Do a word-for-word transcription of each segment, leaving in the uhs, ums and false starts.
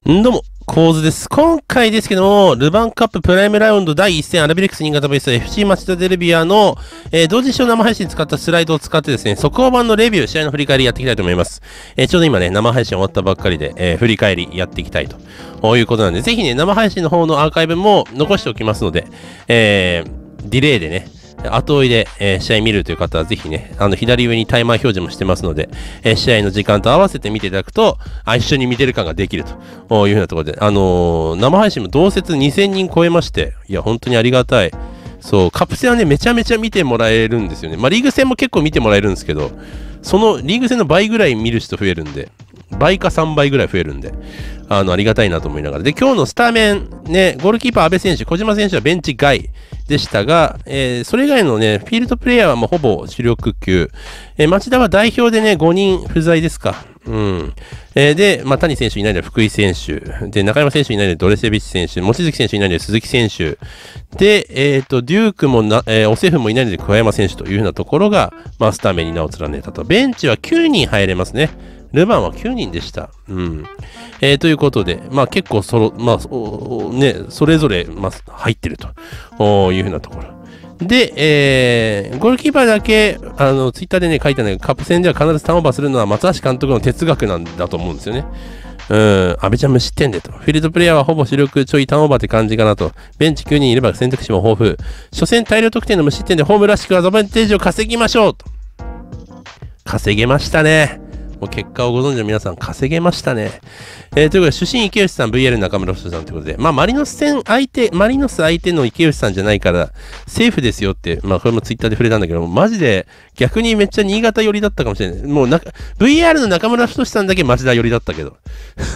んどうも、構図です。今回ですけども、ルヴァンカッププライムラウンドだいいっ戦アラビレックス新潟ベース エフシー 町田デルビアの、えー、同時視聴生配信使ったスライドを使ってですね、速報版のレビュー、試合の振り返りやっていきたいと思います。えー、ちょうど今ね、生配信終わったばっかりで、えー、振り返りやっていきたいということなんで、ぜひね、生配信の方のアーカイブも残しておきますので、えー、ディレイでね、後追いで、えー、試合見るという方はぜひね、あの左上にタイマー表示もしてますので、えー、試合の時間と合わせて見ていただくと、あ、一緒に見てる感ができるというふうなところで、あのー、生配信も同説にせんにん超えまして、いや、本当にありがたい。そう、カップ戦はね、めちゃめちゃ見てもらえるんですよね。まあ、リーグ戦も結構見てもらえるんですけど、そのリーグ戦の倍ぐらい見る人増えるんで、倍かさんばいぐらい増えるんで、あの、ありがたいなと思いながら。で、今日のスタメン、ね、ゴールキーパー阿部選手、小島選手はベンチ外でしたが、えー、それ以外のね、フィールドプレイヤーはもうほぼ主力級。えー、町田は代表でね、ごにん不在ですか。うん。えー、で、まあ、谷選手いないので福井選手。で、中山選手いないのでドレセビッチ選手。望月選手いないので鈴木選手。で、えっ、ー、と、デュークもな、えー、オセフもいないので桑山選手というふうなところが、まあ、スタメンに名を連ねたと。ベンチはきゅうにん入れますね。ルヴァンはきゅうにんでした。うん。えー、ということで、まあ結構そろ、まあ、ね、それぞれ、まあ、入ってるというふうなところ。で、えー、ゴールキーパーだけ、あの、ツイッターでね、書いたんだけど、カップ戦では必ずターンオーバーするのは松橋監督の哲学なんだと思うんですよね。うん、阿部ちゃん無失点でと。フィールドプレイヤーはほぼ主力ちょいターンオーバーって感じかなと。ベンチきゅうにんいれば選択肢も豊富。初戦大量得点の無失点でホームらしくアドバンテージを稼ぎましょうと。稼げましたね。もう結果をご存知の皆さん稼げましたね。えー、ということで、主審池内さん、ブイエル 中村太さんということで、まあ、マリノス戦相手、マリノス相手の池内さんじゃないから、セーフですよって、まあ、これもツイッターで触れたんだけど、マジで逆にめっちゃ新潟寄りだったかもしれない。もうな、ブイアール の中村太さんだけ町田寄りだったけど。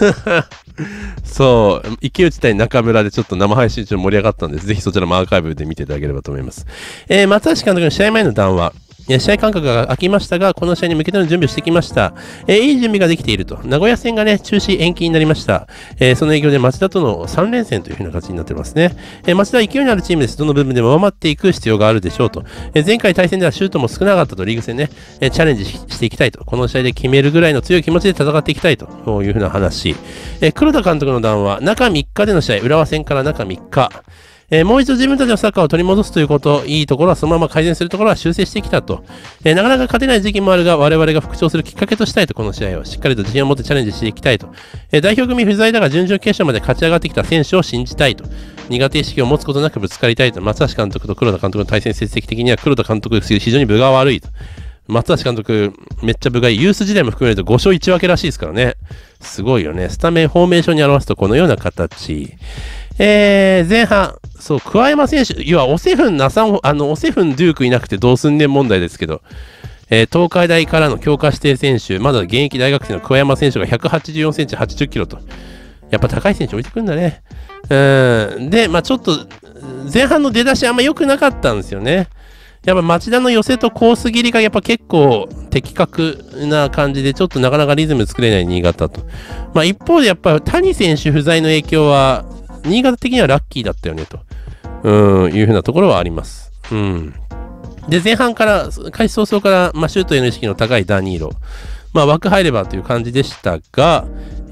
そう、池内対中村でちょっと生配信中盛り上がったんです。ぜひそちらもアーカイブで見ていただければと思います。えー、松橋監督の試合前の談話。試合間隔が空きましたが、この試合に向けての準備をしてきました。えー、いい準備ができていると。名古屋戦がね、中止延期になりました。えー、その影響で町田とのさん連戦という風な形になってますね。えー、町田は勢いのあるチームです。どの部分でも上回っていく必要があるでしょうと。えー、前回対戦ではシュートも少なかったと、リーグ戦ね、えー、チャレンジ し, していきたいと。この試合で決めるぐらいの強い気持ちで戦っていきたいという風な話。えー、黒田監督の談話、中みっかでの試合、浦和戦から中みっか。えー、もう一度自分たちのサッカーを取り戻すということ、いいところはそのまま改善するところは修正してきたと。えー、なかなか勝てない時期もあるが、我々が復調するきっかけとしたいと、この試合をしっかりと自信を持ってチャレンジしていきたいと。えー、代表組不在だが準々決勝まで勝ち上がってきた選手を信じたいと。苦手意識を持つことなくぶつかりたいと。松橋監督と黒田監督の対戦成績的には黒田監督非常に分が悪いと。松橋監督、めっちゃ部外、ユース時代も含めるとご勝いち分けらしいですからね。すごいよね。スタメンフォーメーションに表すとこのような形。えー、前半、そう、桑山選手、要は、オセフンなさん、あの、オセフンデュークいなくてどうすんねん問題ですけど、えー、東海大からの強化指定選手、まだ現役大学生の桑山選手がひゃくはちじゅうよんセンチ、はちじゅっキロと。やっぱ高い選手置いてくるんだね。うん。で、まあちょっと、前半の出だしあんま良くなかったんですよね。やっぱ町田の寄せとコース切りがやっぱ結構的確な感じでちょっとなかなかリズム作れない新潟と。まあ一方でやっぱ谷選手不在の影響は新潟的にはラッキーだったよねと。うん、いうふうなところはあります。うん。で、前半から、開始早々から、まあシュートへの意識の高いダニーロ。まあ枠入ればという感じでしたが、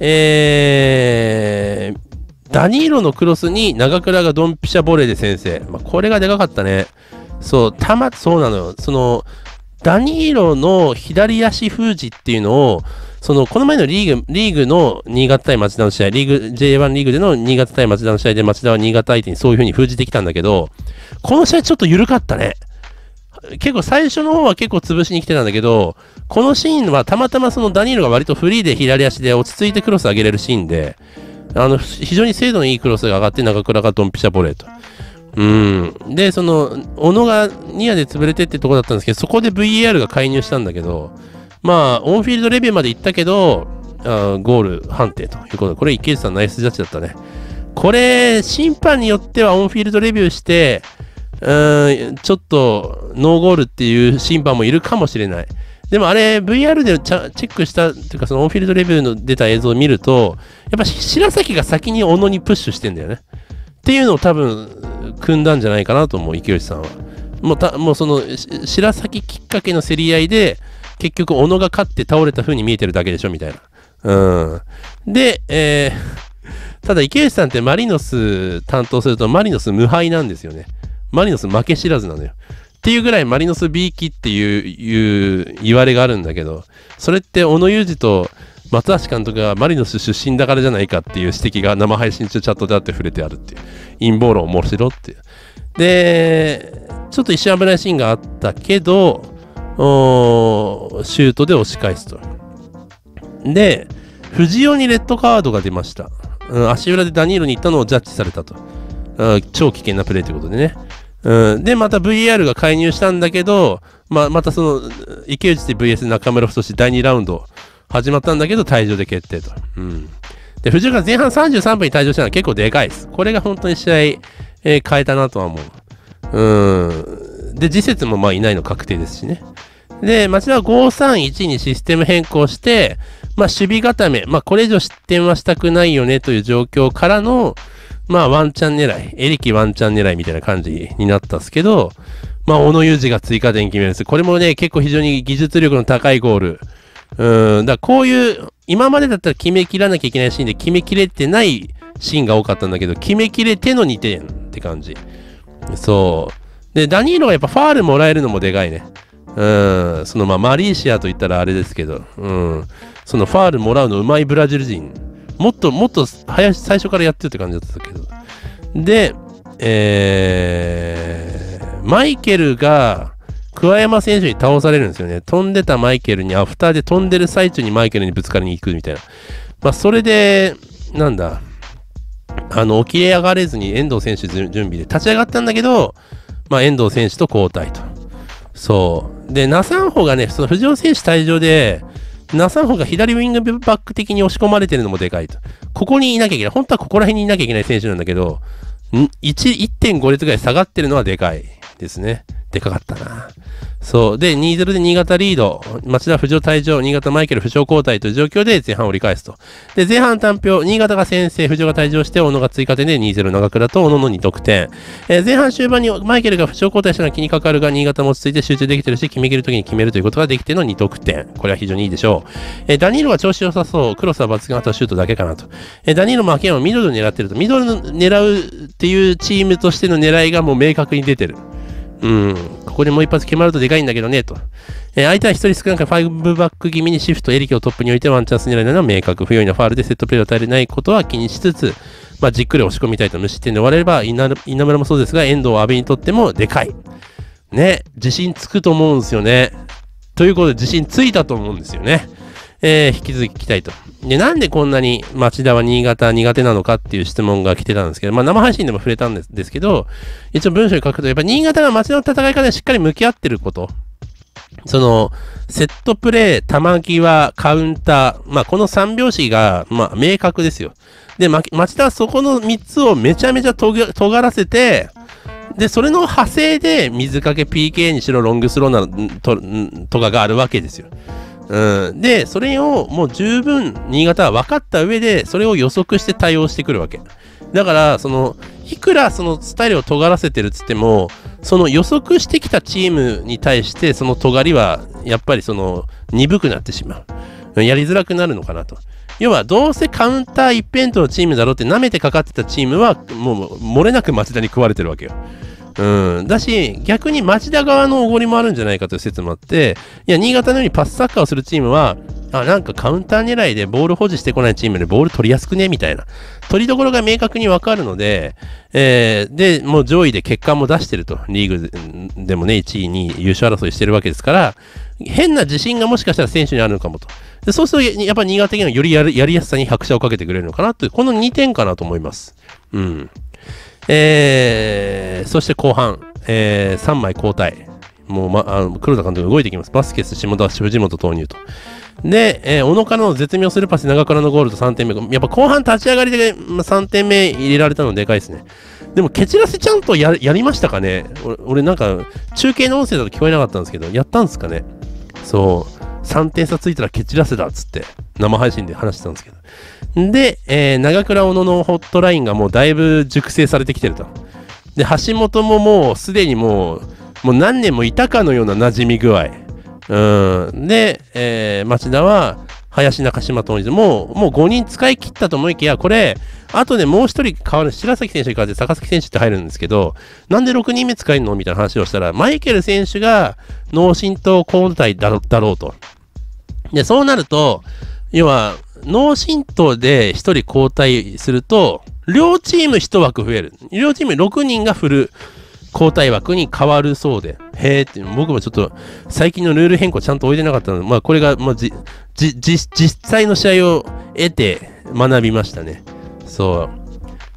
えー、ダニーロのクロスに長倉がドンピシャボレーで先制。まあこれがでかかったね。そう、たま、そうなのよ。その、ダニーロの左足封じっていうのを、その、この前のリーグ、リーグの新潟対町田の試合、リーグ、ジェイワン リーグでの新潟対町田の試合で町田は新潟相手にそういう風に封じてきたんだけど、この試合ちょっと緩かったね。結構最初の方は結構潰しに来てたんだけど、このシーンはたまたまそのダニーロが割とフリーで左足で落ち着いてクロス上げれるシーンで、あの、非常に精度のいいクロスが上がって中倉がドンピシャボレーと。うん。で、その、小野がニアで潰れてってとこだったんですけど、そこで ブイエーアール が介入したんだけど、まあ、オンフィールドレビューまで行ったけど、あゴール判定ということで、これ池内さんナイスジャッジだったね。これ、審判によってはオンフィールドレビューして、うーん、ちょっとノーゴールっていう審判もいるかもしれない。でもあれ、ブイアール でチェックした、というかそのオンフィールドレビューの出た映像を見ると、やっぱ白崎が先に小野にプッシュしてんだよね。っていうのを多分、組んだんじゃないかなと思う、池内さんは。もうた、もうその、白崎きっかけの競り合いで、結局、小野が勝って倒れた風に見えてるだけでしょ、みたいな。うん。で、えー、 ただ池内さんってマリノス担当するとマリノス無敗なんですよね。マリノス負け知らずなのよ。っていうぐらいマリノス B 期っていう、いう言われがあるんだけど、それって小野裕二と松橋監督がマリノス出身だからじゃないかっていう指摘が生配信中チャットであって触れてあるっていう。陰謀論面白っていう。で、ちょっと一瞬危ないシーンがあったけど、シュートで押し返すと。で、藤尾にレッドカードが出ました。うん、足裏でダニーロに行ったのをジャッジされたと。うん、超危険なプレーということでね。うん、で、また ブイアール が介入したんだけど、まあ、またその、池内で ブイエス 中村太だいにラウンド始まったんだけど、退場で決定と。うん。で、藤尾が前半さんじゅうさんぷんに退場したのは結構でかいです。これが本当に試合、えー、変えたなとは思う。うん。で、次節もまあいないの確定ですしね。で、町田はごさんいちにシステム変更して、まあ守備固め、まあこれ以上失点はしたくないよねという状況からの、まあワンチャン狙い、エリキワンチャン狙いみたいな感じになったんですけど、まあ小野裕二が追加点決めるんです。これもね、結構非常に技術力の高いゴール。うん、だからこういう、今までだったら決めきらなきゃいけないシーンで決めきれてないシーンが多かったんだけど、決めきれてのにてんって感じ。そう。で、ダニーロがやっぱファールもらえるのもでかいね。うん、そのまあマレーシアと言ったらあれですけど、うん、そのファールもらうのうまいブラジル人、もっともっと早最初からやってるって感じだったけど、で、えー、マイケルが桑山選手に倒されるんですよね。飛んでたマイケルにアフターで飛んでる最中にマイケルにぶつかりに行くみたいな。まあそれでなんだ、あの起き上がれずに遠藤選手準備で立ち上がったんだけど、まあ遠藤選手と交代と。そう。で、ナサンホがね、その藤尾選手退場で、ナサンホが左ウィングバック的に押し込まれてるのもでかいと。ここにいなきゃいけない。本当はここら辺にいなきゃいけない選手なんだけど、いちてんご 列ぐらい下がってるのはでかいですね。でかかったな。そう。で、にたいゼロ で新潟リード。町田藤尾退場、新潟マイケル負傷交代という状況で前半を折り返すと。で、前半単表、新潟が先制、藤尾が退場して、小野が追加点でにたいゼロ長倉と小野のに得点。えー、前半終盤にマイケルが負傷交代したのは気にかかるが、新潟も落ち着いて集中できてるし、決め切るときに決めるということができてのに得点。これは非常にいいでしょう。えー、ダニーロは調子良さそう。クロスは抜群、あとはシュートだけかなと。えー、ダニーロも秋山ミドル狙ってると。ミドル狙うっていうチームとしての狙いがもう明確に出てる。うん。ここでもう一発決まるとでかいんだけどね、と。えー、相手は一人少なくファイブバック気味にシフト、エリキをトップに置いてワンチャンス狙いなのは明確。不用意なファールでセットプレーを与えれないことは気にしつつ、まあ、じっくり押し込みたいと無失点で終われれば、稲村もそうですが、遠藤、阿部にとってもでかい。ね。自信つくと思うんですよね。ということで、自信ついたと思うんですよね。えー、引き続き聞きたいと。で、なんでこんなに町田は新潟苦手なのかっていう質問が来てたんですけど、まあ生配信でも触れたんですですけど、一応文章に書くと、やっぱ新潟が町田の戦い方にしっかり向き合ってること。その、セットプレー、球際、カウンター、まあこの三拍子が、まあ明確ですよ。で、ま、町田はそこの三つをめちゃめちゃとが、尖らせて、で、それの派生で水かけ ピーケー にしろロングスローなと、とかがあるわけですよ。うん、で、それをもう十分新潟は分かった上で、それを予測して対応してくるわけ。だから、その、いくらそのスタイルを尖らせてるっつっても、その予測してきたチームに対して、その尖りは、やっぱりその、鈍くなってしまう。やりづらくなるのかなと。要は、どうせカウンター一辺倒のチームだろうって舐めてかかってたチームは、もう、漏れなく町田に食われてるわけよ。うん。だし、逆に町田側のおごりもあるんじゃないかという説もあって、いや、新潟のようにパスサッカーをするチームは、あ、なんかカウンター狙いでボール保持してこないチームでボール取りやすくねみたいな。取りどころが明確にわかるので、えー、で、もう上位で結果も出してると。リーグでもね、いちい、にい優勝争いしてるわけですから、変な自信がもしかしたら選手にあるのかもと。でそうすると、やっぱり新潟的にはよりやるやりやすさに拍車をかけてくれるのかなという、このにてんかなと思います。うん。えー、そして後半、えー、さんまい交代。もう、ま、あの黒田監督が動いてきます。バスケス、下田、藤本投入と。で、えー、小野からの絶妙スルーパス、長倉のゴールとさんてんめ。やっぱ後半立ち上がりで、ま、さんてんめ入れられたのでかいですね。でも、ケチらせちゃんと や, やりましたかね。俺、俺なんか、中継の音声だと聞こえなかったんですけど、やったんですかね。そう。さんてん差ついたらケチらせだっつって、生配信で話してたんですけど。で、えー、長倉小野のホットラインがもうだいぶ熟成されてきてると。で、橋本ももうすでにもう、もう何年もいたかのような馴染み具合。うん。で、えー、町田は、林中島ともう、もうごにん使い切ったと思いきや、これ、 あとね、もう一人変わる、白崎選手に変わって高崎選手って入るんですけど、なんでろくにんめ使えるのみたいな話をしたら、マイケル選手が脳震盪交代だろだろうと。で、そうなると、要は、脳震盪でひとり交代すると、両チームいち枠増える。両チームろくにんがフル交代枠に変わるそうで。へーって、僕もちょっと最近のルール変更ちゃんと置いてなかったので、まあこれが、まあじ、じ、じ、実際の試合を得て学びましたね。そう。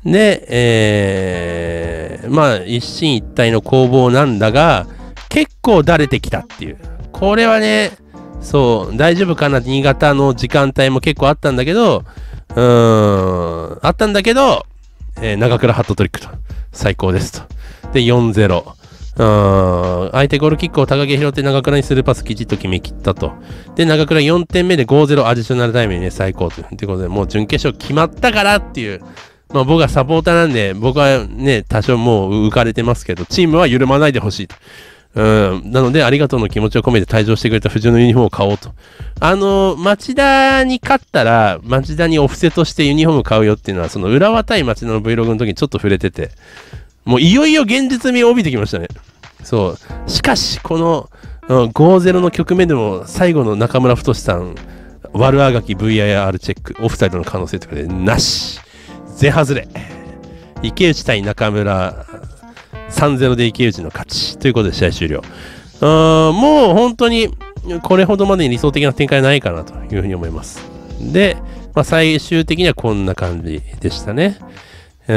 で、えー、まあ一進一退の攻防なんだが、結構だれてきたっていう。これはね、そう、大丈夫かな新潟の時間帯も結構あったんだけど、うーん、あったんだけど、えー、長倉ハットトリックと。最高ですと。で、よんたいゼロ。うーん、相手ゴールキックを高木拾って長倉にスルーパスきちっと決めきったと。で、長倉よんてんめでごたいゼロアディショナルタイムにね、最高と。ということで、もう準決勝決まったからっていう。まあ僕はサポーターなんで、僕はね、多少もう浮かれてますけど、チームは緩まないでほしいと。うん。なので、ありがとうの気持ちを込めて退場してくれた藤のユニフォームを買おうと。あの、町田に勝ったら、町田にオフセとしてユニフォーム買うよっていうのは、その浦和対町田の Vlog の時にちょっと触れてて、もういよいよ現実味を帯びてきましたね。そう。しかし、この、うん、ごたいゼロの局面でも、最後の中村太さん、悪あがき ブイアイアール チェック、オフサイドの可能性とかで、なし。全外れ。池内対中村、さんたいゼロで池内の勝ち。ということで試合終了。うーん、もう本当にこれほどまでに理想的な展開はないかなというふうに思います。で、まあ、最終的にはこんな感じでしたね。うん。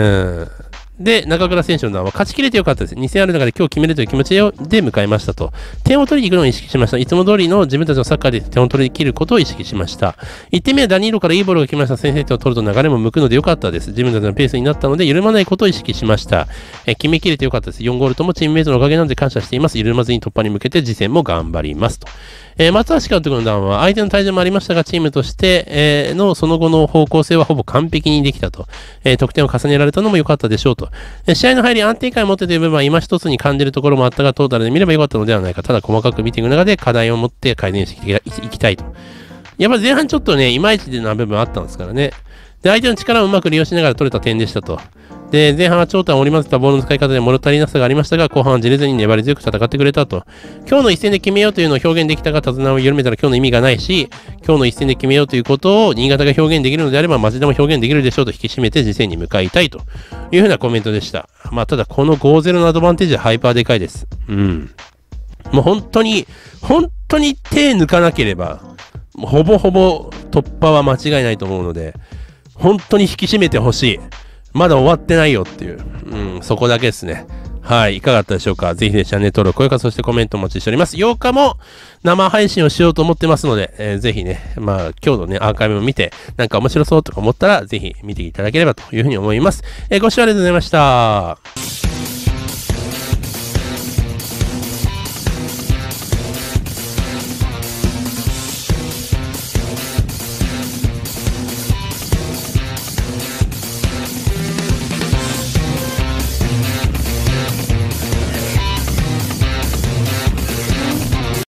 で、中倉選手の談は勝ち切れてよかったです。に戦ある中で今日決めるという気持ちで迎えましたと。点を取りに行くのを意識しました。いつも通りの自分たちのサッカーで点を取り切ることを意識しました。いってんめはダニーロからいいボールが来ました。先制点を取ると流れも向くのでよかったです。自分たちのペースになったので緩まないことを意識しました。え決めきれてよかったです。よんゴールともチームメイトのおかげなので感謝しています。緩まずに突破に向けて次戦も頑張りますと。えー、松橋監督の談は相手の退場もありましたが、チームとして、えー、のその後の方向性はほぼ完璧にできたと。えー、得点を重ねられたのも良かったでしょうと。えー、試合の入り安定感を持ってという部分は今一つに感じるところもあったが、トータルで見れば良かったのではないか。ただ細かく見ていく中で課題を持って改善していきたいと。やっぱり前半ちょっとね、いまいちな部分あったんですからね。で、相手の力をうまく利用しながら取れた点でしたと。で、前半は長短を織り交ぜたボールの使い方で物足りなさがありましたが、後半はじれずに粘り強く戦ってくれたと。今日の一戦で決めようというのを表現できたが、手綱を緩めたら今日の意味がないし、今日の一戦で決めようということを新潟が表現できるのであれば、町田も表現できるでしょうと引き締めて次戦に向かいたいというふうなコメントでした。まあ、ただこの ごたいゼロ のアドバンテージはハイパーでかいです。うん。もう本当に、本当に手抜かなければ、もうほぼほぼ突破は間違いないと思うので、本当に引き締めてほしい。まだ終わってないよっていう。うん、そこだけですね。はい。いかがだったでしょうか。ぜひね、チャンネル登録、高評価、そしてコメントお待ちしております。ようかも生配信をしようと思ってますので、えー、ぜひね、まあ、今日のね、アーカイブを見て、なんか面白そうとか思ったら、ぜひ見ていただければというふうに思います。えー、ご視聴ありがとうございました。